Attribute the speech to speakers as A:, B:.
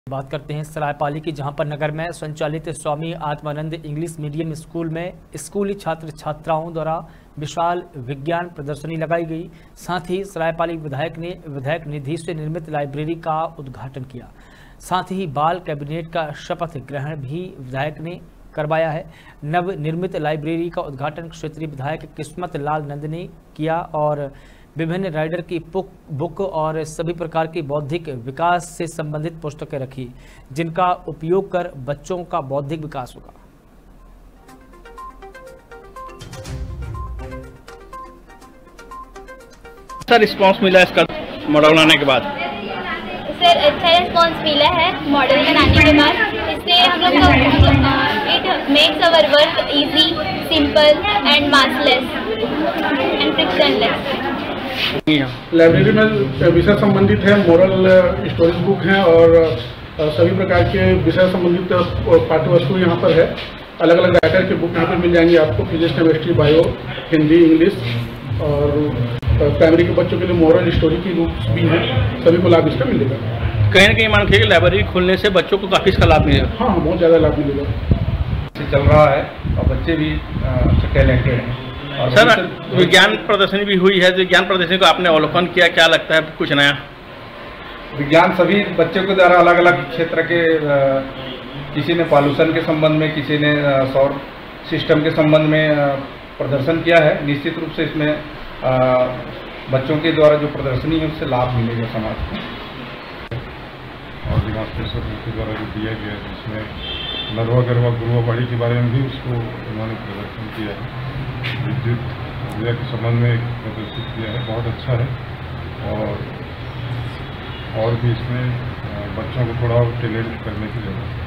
A: बात करते हैं सरायपाली की, जहां पर नगर में संचालित Swami Atmanand English medium school में स्कूली छात्र छात्राओं द्वारा विशाल विज्ञान प्रदर्शनी लगाई गई। साथ ही सरायपाली विधायक ने विधायक निधि से निर्मित लाइब्रेरी का उद्घाटन किया। साथ ही बाल कैबिनेट का शपथ ग्रहण भी विधायक ने करवाया है। नव निर्मित लाइब्रेरी का उद्घाटन क्षेत्रीय विधायक किस्मत लाल नंद ने किया और विभिन्न राइडर की बुक और सभी प्रकार की बौद्धिक विकास से संबंधित पुस्तकें रखी, जिनका उपयोग कर बच्चों का बौद्धिक विकास होगा।
B: सर रिस्पांस मिला इसका मॉडल बनाने के बाद?
C: सर अच्छा रिस्पांस मिला है मॉडल बनाने के बाद। इससे हम लोग it makes our work easy, simple and massless and frictionless.
D: Library में विषय संबंधित है, मोरल स्टोरीज बुक हैं और सभी प्रकार के विषय संबंधित पाठ्यवस्तु यहाँ पर है। अलग अलग राइटर की बुक यहाँ पर मिल जाएंगी आपको, physics, chemistry, bio, Hindi, English और प्राइमरी के बच्चों के लिए मोरल स्टोरी की बुक्स भी हैं। सभी को लाभ इसका मिलेगा।
B: कहीं ना कहीं मान लीजिए लाइब्रेरी खुलने से बच्चों को काफ़ी इसका लाभ मिलेगा।
D: हाँ, बहुत ज़्यादा लाभ मिलेगा।
E: चल रहा है और बच्चे भी अच्छे टैलेंटेड हैं। और
B: सर विज्ञान प्रदर्शनी भी हुई है, तो विज्ञान प्रदर्शनी को आपने अवलोकन किया, क्या लगता है कुछ नया?
E: विज्ञान सभी बच्चों के द्वारा अलग अलग क्षेत्र के किसी ने पॉल्यूशन के संबंध में, किसी ने सौर सिस्टम के संबंध में प्रदर्शन किया है। निश्चित रूप से इसमें बच्चों के द्वारा जो प्रदर्शनी है उससे लाभ मिलेगा समाज को।
F: और दिमाग के द्वारा जो दिया गया है, जिसमें नरवा गरवा गुरुआ बाड़ी के बारे में भी उसको उन्होंने प्रदर्शन किया है। विद्युत ऊर्जा के संबंध में प्रदर्शित किया है, बहुत अच्छा है। और भी इसमें बच्चों को थोड़ा टैलेंट करने की जरूरत है।